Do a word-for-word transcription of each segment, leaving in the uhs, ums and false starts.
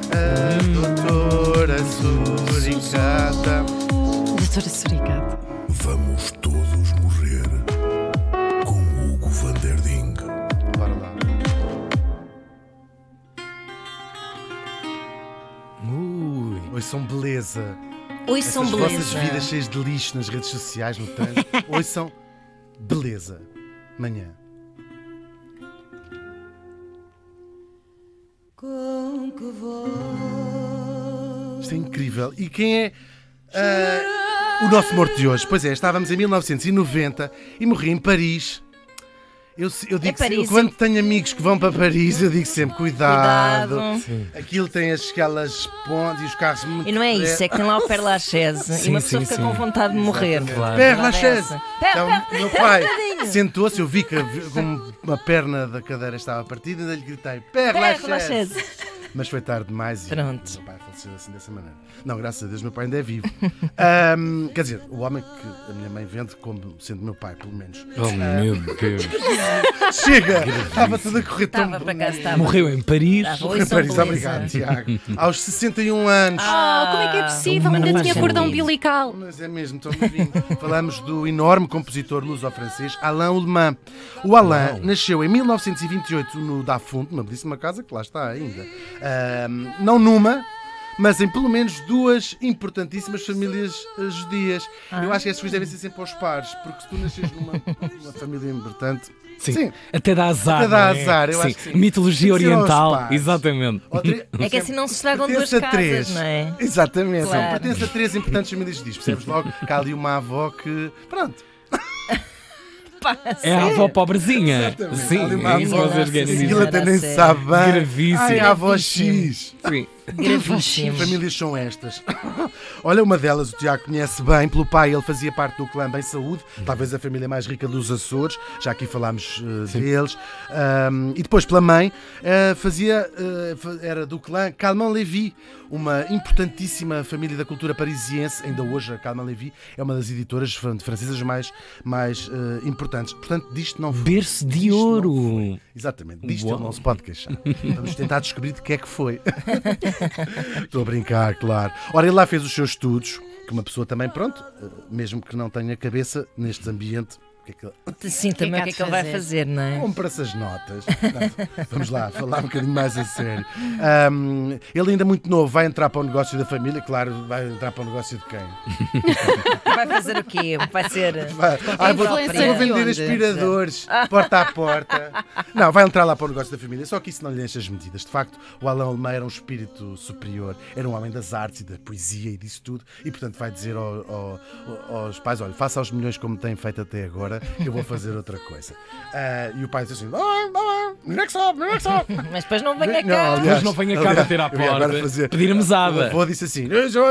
A doutora Suricata. Doutora Suricata. Vamos todos morrer com Hugo van der Ding. Bora lá. Ui. Oi, são beleza. Oi, são Essas beleza. vossas vidas cheias de lixo nas redes sociais, no trânsito. Oi, são beleza. Manhã. Com que voz Isto é incrível. E quem é ah, o nosso morto de hoje? Pois é, estávamos em mil novecentos e noventa e morri em Paris. Eu, eu digo É Paris, sempre, quando tenho amigos que vão para Paris, eu digo sempre, cuidado. Cuidado. Sim. Aquilo tem aquelas pontes e os carros muito... E não é isso, é que tem lá o Père Lachaise e Sim, uma pessoa sim, fica sim. com vontade de morrer. Claro. Père Verdade é Lachaise. essa. Então, meu pai sentou-se, eu vi que como uma perna da cadeira estava partida, ainda lhe gritei, Père Père Lachaise. Lachaise. Mas foi tarde demais e Pronto. o meu pai faleceu assim dessa maneira. Não, graças a Deus, meu pai ainda é vivo. Ahm, quer dizer, o homem que a minha mãe vende como sendo meu pai, pelo menos. Oh meu Deus. Chega! Estava tudo a correr tão Estava para cá, estava. Morreu em Paris. Estava. Morreu Oi, em são Paris, beleza. obrigado, Tiago. Aos sessenta e um anos. Ah, como é que é possível? mas não Ainda faz tinha cordão sentido. umbilical. Mas é mesmo, estou novinho. Falamos do enorme compositor luso-francês Alain Alemã. O Alain Uau. nasceu em mil novecentos e vinte e oito no Dafunt, uma belíssima casa que lá está ainda. Ahm, não numa, mas em pelo menos duas importantíssimas famílias eh, judias. Ah. Eu acho que essas coisas devem ser sempre aos pares, porque se tu nasces numa uma família importante. Sim. Sim. Até dá azar. Até dá não é? azar, eu sim. acho que sim. Mitologia Tem que ser aos oriental. pares. Exatamente. Ou tre- É que assim não se estragam duas Pertence a casas, três. não é? Exatamente. Claro. Pertence a três importantes famílias judias. Percebes logo que há ali uma avó que. Pronto. É a avó pobrezinha. Exatamente. Sim, Há ali uma é isso que avó. vocês querem Aquilo dizer. até nem Sério. sabe bem. Gravíssimo. Ai, a avó Gravíssimo. X. Sim. Gravíssimo. Que famílias são estas? Olha, uma delas o Tiago conhece bem. Pelo pai, ele fazia parte do clã Bem Saúde, talvez a família mais rica dos Açores. Já aqui falámos uh, deles. Um, e depois, pela mãe, uh, fazia, uh, fa- era do clã Calment Lévy, uma importantíssima família da cultura parisiense. Ainda hoje, a Calment Lévy é uma das editoras fran- francesas mais, mais uh, importantes. Portanto, disto não foi. Berço de Disto não ouro. foi. Exatamente, disto Uau. ele não se pode queixar. Vamos tentar descobrir de que é que foi. Estou a brincar, claro. Ora, ele lá fez os seus estudos, que uma pessoa também, pronto, mesmo que não tenha cabeça neste ambiente, o que é que ele... Sim, também o que é que ele vai fazer, não é? Compra-se as notas. Não, vamos lá, falar um bocadinho mais a sério. Um, ele ainda muito novo vai entrar para o negócio da família, claro, vai entrar para o negócio de quem? Vai fazer o quê? Vai ser. Vai, ah, vou, influencer vou de vender onde? aspiradores, porta a porta. Não, vai entrar lá para o negócio da família, só que isso não lhe enche as medidas. De facto, o Alain Alemã era um espírito superior, era um homem das artes e da poesia e disso tudo, e portanto vai dizer ao, ao, aos pais: olha, faça aos milhões como têm feito até agora, que eu vou fazer outra coisa. Ah, e o pai diz assim: ah, ah, menino é que sabe, menino é que sabe. Mas depois não venha Não, cá. aliás, Mas não venha cá aliás, bater à eu ia agora porta, fazer- pedir a mesada. O avô disse assim: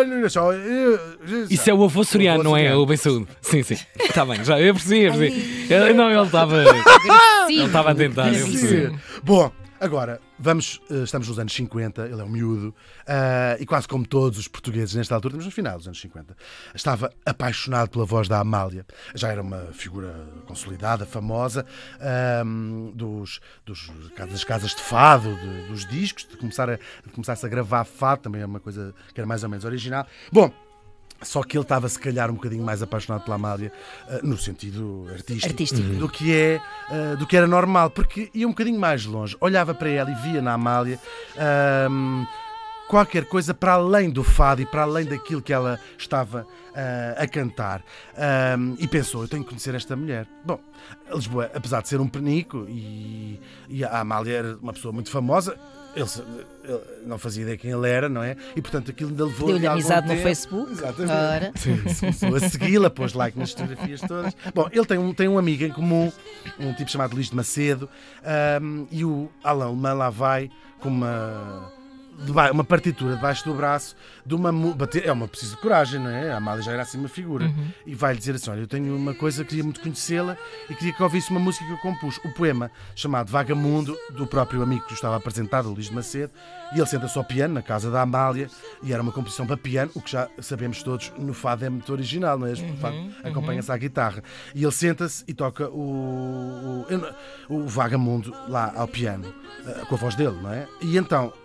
Isso é o avô soriano, não é? soriano. O Bem Saúde. Sim, sim. Está bem, já. Eu percebi, eu percebi. Ele- Não, ele estava. Ele estava a tentar, eu percebi. Sim. Bom, agora, vamos, eh, estamos nos anos cinquenta, ele é um miúdo, ah, e quase como todos os portugueses nesta altura, estamos no final dos anos cinquenta, estava apaixonado pela voz da Amália. Já era uma figura consolidada, famosa, ahm, dos, dos- das casas de fado, de- dos discos, de começar a, de começar-se a gravar fado, também é uma coisa que era mais ou menos original. Bom, só que ele estava, se calhar, um bocadinho mais apaixonado pela Amália, ah, no sentido artístico, Artístico. do que é, ah, do que era normal, porque ia um bocadinho mais longe, olhava para ela e via na Amália ahm, qualquer coisa para além do fado e para além daquilo que ela estava ah, a cantar. Ahm, e pensou: eu tenho que conhecer esta mulher. Bom, Lisboa, apesar de ser um penico, e, e a Amália era uma pessoa muito famosa, ele, se- ele não fazia ideia quem ele era, não é? E portanto aquilo ainda levou Deu-lhe algum amizade no tempo. Facebook. Exatamente. Ora. Começou a segui-la, pôs like nas fotografias todas. Bom, ele tem um, tem um amigo em comum, um tipo chamado Luís de Macedo, ahm, e o Alain Alemã lá vai com uma, deba- uma partitura debaixo do braço de uma. mu- bater- É uma preciso de coragem, não é? A Amália já era assim uma figura. E vai-lhe dizer assim: olha, eu tenho uma coisa, queria muito conhecê-la e queria que ouvisse uma música que eu compus. O poema chamado Vagamundo, do próprio amigo que o estava apresentado, o Luís de Macedo. E ele senta-se ao piano na casa da Amália, e era uma composição para piano, o que já sabemos todos, no fado é muito original, não é? O fado acompanha-se à guitarra. E ele senta-se e toca o, o, o Vagamundo lá ao piano, eh, com a voz dele, não é? E então,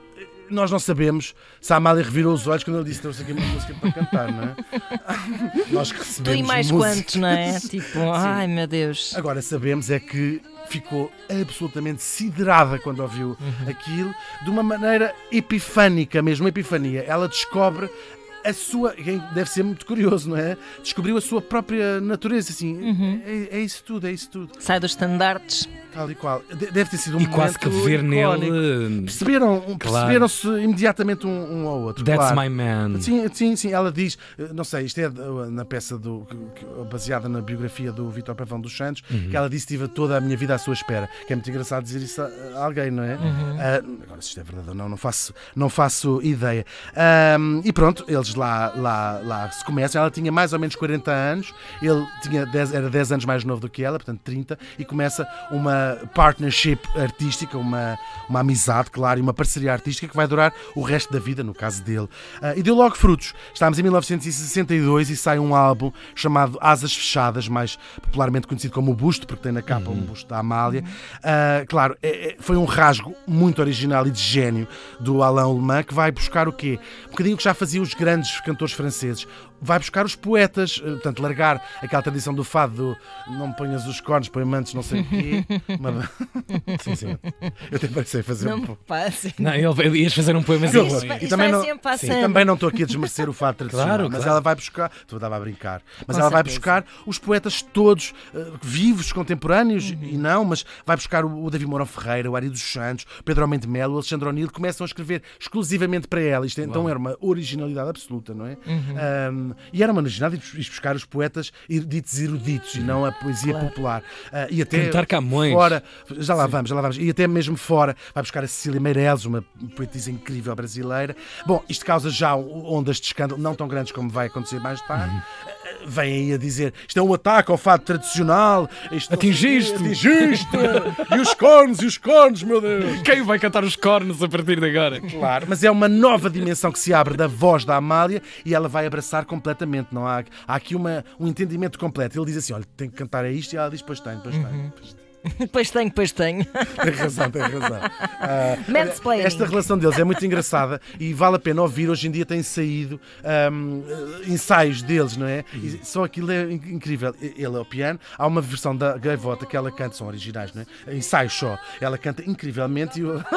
nós não sabemos se a Amália revirou os olhos quando ele disse que trouxe aqui uma música para cantar, não é? Nós que Tu recebemos e mais música. quantos, não é? Tipo, ai meu Deus. Agora sabemos é que ficou absolutamente siderada quando ouviu Uhum. aquilo, de uma maneira epifânica mesmo, epifania. Ela descobre a sua... Deve ser muito curioso, não é? Descobriu a sua própria natureza, assim. Uhum. É, é isso tudo, é isso tudo. Sai dos estandartes. Tal e qual. De- Deve ter sido um E momento quase que ver icónico. nele. Perceberam, Claro. perceberam-se imediatamente um, um ao outro. That's claro. my man. Sim, sim, sim, ela diz, não sei, isto é na peça do, que- baseada na biografia do Vítor Pavão dos Santos, que ela disse: tive toda a minha vida à sua espera. Que é muito engraçado dizer isso a, a alguém, não é? Ah, agora, se isto é verdade ou não, não faço, não faço ideia. Ahm, e pronto, eles lá, lá, lá se começam. Ela tinha mais ou menos quarenta anos, ele tinha dez, era dez anos mais novo do que ela, portanto trinta, e começa uma partnership artística, uma, uma amizade, claro, e uma parceria artística que vai durar o resto da vida, no caso dele. Ah, e deu logo frutos. Estamos em mil novecentos e sessenta e dois e sai um álbum chamado Asas Fechadas, mais popularmente conhecido como O Busto, porque tem na capa um busto da Amália. Ah, claro, é- é- foi um rasgo muito original e de gênio do Alain Alemã, que vai buscar o quê? Um bocadinho que já fazia os grandes cantores franceses. Vai buscar os poetas, eh, portanto, largar aquela tradição do fado do não me ponhas os cornos, põe mantos, não sei o quê. Uma- Sim, sim. Eu até parecei fazer Não um me pouco. passe. Não, ele ias fazer um poema Que horror. Isto vai- E isto também vai não, sempre sim, passando. também não estou aqui a desmerecer o fado tradicional, Claro, mas claro. ela vai buscar, tu estava a brincar, mas Com ela vai certeza. buscar os poetas todos eh, vivos, contemporâneos, e não, mas vai buscar o, o David Mourão Ferreira, o Ari dos Santos, o Pedro Almeida de Melo, o Alexandre O'Neill, começam a escrever exclusivamente para ela. Isto então era uma originalidade absoluta, não é? Um, e era uma originalidade ir buscar os poetas ditos eruditos e não a poesia popular. Ah, e até Cantar Camões. fora, já lá vamos, já lá vamos, e até mesmo fora, vai buscar a Cecília Meirelles, uma poetisa incrível brasileira. Bom, isto causa já ondas de escândalo, não tão grandes como vai acontecer mais tarde. Vem aí a dizer, isto é um ataque ao fado tradicional, isto não sei o quê, Atingiste! atingiste, e os cornos, e os cornos, meu Deus. Quem vai cantar os cornos a partir de agora? Claro, mas é uma nova dimensão que se abre da voz da Amália e ela vai abraçar completamente. Não há, há aqui uma, um entendimento completo. Ele diz assim: olha, tem que cantar a isto, e ela diz: pois tenho, pois tenho. Pois tenho. Pois tenho, pois tenho. Tem razão, tem razão. Ah, Mansplaining. esta relação deles é muito engraçada e vale a pena ouvir. Hoje em dia têm saído ahm, ensaios deles, não é? E só aquilo é in- incrível. Ele é ao piano, há uma versão da Gaivota que ela canta, são originais, não é? Ensaios só. Ela canta incrivelmente e o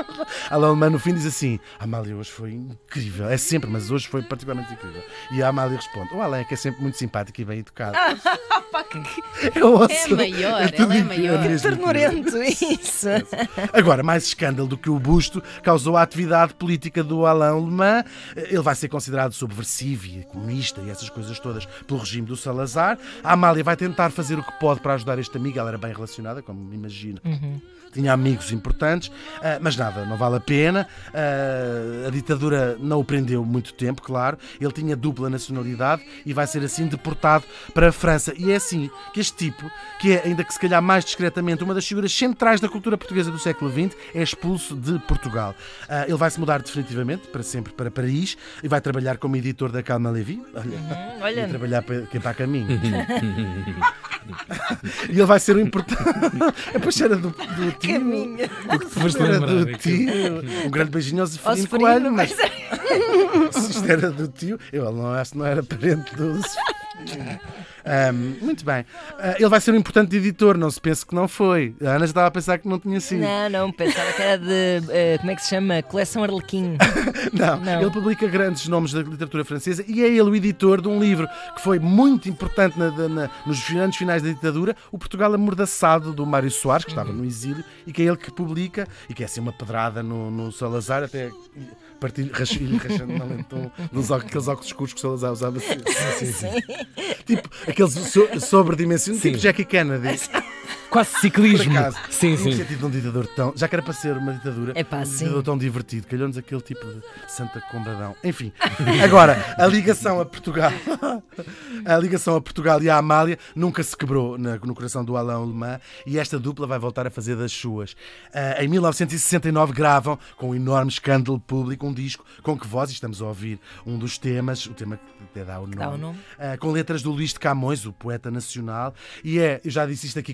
a Alemã no fim diz assim: a Amália hoje foi incrível. É sempre, mas hoje foi particularmente incrível. E a Amália responde: o Alain, que é sempre muito simpático e bem educado. Eu ouço- É maior, tudo ele é incrível, maior. mesmo incrível. Ternurento, isso. Agora, mais escândalo do que o busto causou a atividade política do Alain Alemã. Ele vai ser considerado subversivo e comunista e essas coisas todas pelo regime do Salazar. A Amália vai tentar fazer o que pode para ajudar este amigo. Ela era bem relacionada, como me imagino. Tinha amigos importantes, ah, mas nada, não vale a pena. Ah, a ditadura não o prendeu muito tempo, claro. Ele tinha dupla nacionalidade e vai ser assim deportado para a França. E é assim que este tipo, que é, ainda que se calhar mais discretamente, uma das figuras centrais da cultura portuguesa do século vinte, é expulso de Portugal. Ah, ele vai se mudar definitivamente, para sempre, para Paris, e vai trabalhar como editor da Calma Levy. Olha, olha. vai trabalhar para, que é para caminho. E ele vai ser o importante. A puxeira do, do tio. Caminho. Foste Era lembrar, do Ricardo. tio. Um grande beijinho ao Ó, Zeferino Seferino, Coelho, mas mas- se isto era do tio, eu não acho que não era parente do Zeferino. Ahm, muito bem. Ah, ele vai ser um importante editor, não se pense que não foi. A Ana já estava a pensar que não tinha sido. Não, não, pensava que era de. eh, como é que se chama? Coleção Arlequim. Não, Não. ele publica grandes nomes da literatura francesa e é ele o editor de um livro que foi muito importante na- na- nos anos finais da ditadura, o Portugal Amordaçado, do Mário Soares, que estava no exílio, e que é ele que publica, e que é assim uma pedrada no, no Salazar, até partir, rach- ir rachando na lente um, dos óculos, aqueles óculos escuros que o Salazar usava. Sim, sim, sim. Tipo, aqueles so, sobredimensionados, tipo Sim. Jackie Kennedy. Quase Por ciclismo. acaso, Sim, tinha que sim. ser tido um ditador tão. Já que era para ser uma ditadura, Epá, um sim. ditador tão divertido, calhou-nos aquele tipo de Santa Combadão. Enfim, agora, a ligação a Portugal, a ligação a Portugal e à Amália nunca se quebrou na- no coração do Alain Alemã e esta dupla vai voltar a fazer das suas. Ah, em mil novecentos e sessenta e nove gravam, com um enorme escândalo público, um disco com que voz, e estamos a ouvir um dos temas, o tema que até dá o nome, Dá o nome. ah, com letras do Luís de Camões, o poeta nacional, e é, eu já disse isto aqui quando falámos da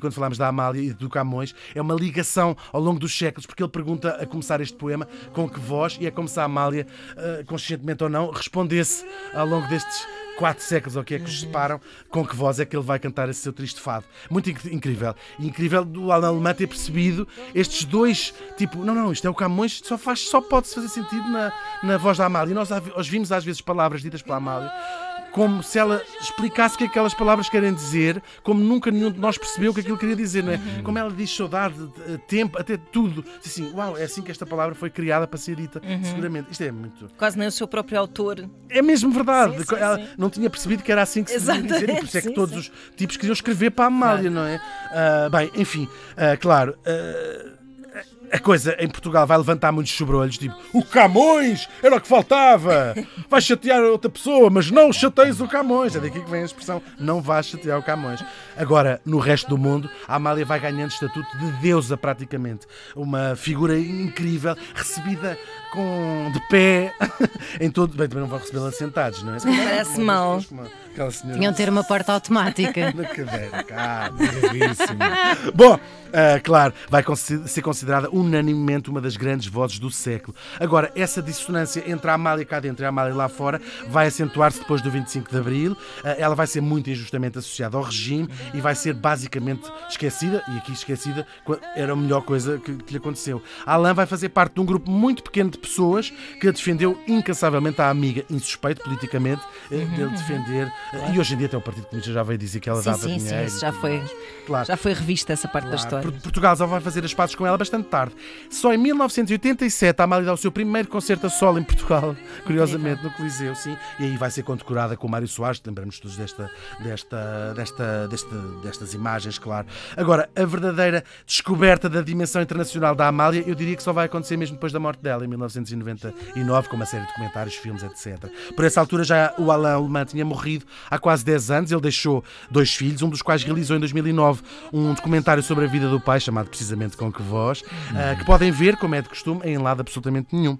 da Amália e do Camões é uma ligação ao longo dos séculos, porque ele pergunta a começar este poema com que voz, e é como se a Amália, uh, conscientemente ou não, respondesse ao longo destes quatro séculos, ou o que é que os separam, com que voz é que ele vai cantar esse seu triste fado. Muito inc- incrível. E incrível do Alain Alemã ter percebido estes dois, tipo, não, não, isto é o Camões, só, faz, só pode fazer sentido na, na voz da Amália. E nós nós vimos às vezes palavras ditas pela Amália como se ela explicasse o que aquelas palavras querem dizer, como nunca nenhum de nós percebeu o que aquilo queria dizer, não é? Uhum. Como ela diz saudade, tempo, até tudo. Assim, uau, é assim que esta palavra foi criada para ser dita, uhum. seguramente. Isto é muito... Quase nem o seu próprio autor. É mesmo verdade. Sim, sim, ela sim. não tinha percebido que era assim que se devia dizer, e por isso é que sim, todos sim. os tipos queriam escrever para a Amália, não é? Uh, bem, enfim, uh, claro... Uh, a coisa em Portugal vai levantar muitos sobrolhos, tipo, o Camões era o que faltava, vais chatear outra pessoa, mas não chateies o Camões. É daqui que vem a expressão, não vais chatear o Camões. Agora, no resto do mundo, a Amália vai ganhando estatuto de deusa praticamente, uma figura incrível, recebida com de pé em todo... Bem, também não vão recebê-la sentados, não é? Parece mal. Tinham de ter uma porta automática. Na cadeira, cara, gravíssimo. Bom, uh, claro, vai ser considerada unanimemente uma das grandes vozes do século. Agora, essa dissonância entre a Amália cá dentro e a Amália lá fora vai acentuar-se depois do vinte e cinco de Abril. Uh, ela vai ser muito injustamente associada ao regime e vai ser basicamente esquecida, e aqui esquecida era a melhor coisa que, que lhe aconteceu. A Alain vai fazer parte de um grupo muito pequeno de pessoas que a defendeu incansavelmente à amiga, insuspeito politicamente, uhum, dele defender. Claro. E hoje em dia até o Partido Comunista já veio dizer que ela sim, dava sim, dinheiro. Sim, isso já foi, claro. já foi revista essa parte claro. da história. Portugal só vai fazer as pazes com ela bastante tarde. Só em mil novecentos e oitenta e sete a Amália dá o seu primeiro concerto a solo em Portugal, curiosamente, no Coliseu, sim. E aí vai ser condecorada com o Mário Soares, lembramos todos desta, desta, desta, desta, destas imagens, claro. Agora, a verdadeira descoberta da dimensão internacional da Amália, eu diria que só vai acontecer mesmo depois da morte dela, em mil novecentos e noventa e nove, com uma série de documentários, filmes, etcétera. Por essa altura já o Alain Alemã tinha morrido há quase dez anos. Ele deixou dois filhos, um dos quais realizou em dois mil e nove um documentário sobre a vida do pai, chamado precisamente Com Que Voz, uh, que podem ver, como é de costume, em lado absolutamente nenhum.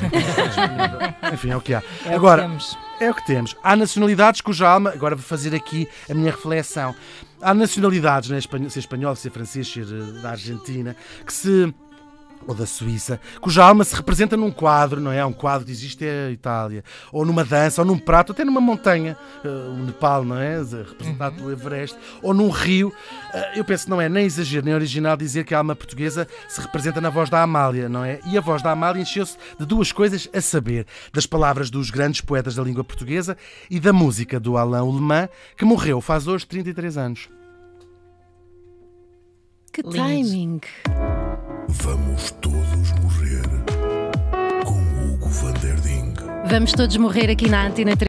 Enfim, é o que há. É agora, o que temos. É o que temos. Há nacionalidades cuja alma, agora vou fazer aqui a minha reflexão, há nacionalidades, né, ser espanhol, ser francês, ser da Argentina, que se... ou da Suíça, cuja alma se representa num quadro, não é? Há um quadro que existe é a Itália, ou numa dança, ou num prato, até numa montanha, uh, o Nepal, não é? Representado pelo Everest, ou num rio. Uh, eu penso que não é nem exagero, nem original dizer que a alma portuguesa se representa na voz da Amália, não é? E a voz da Amália encheu-se de duas coisas, a saber, das palavras dos grandes poetas da língua portuguesa e da música do Alain Alemã, que morreu faz hoje trinta e três anos. Que timing! Vamos todos morrer com Hugo van der Ding. Vamos todos morrer aqui na Antena três.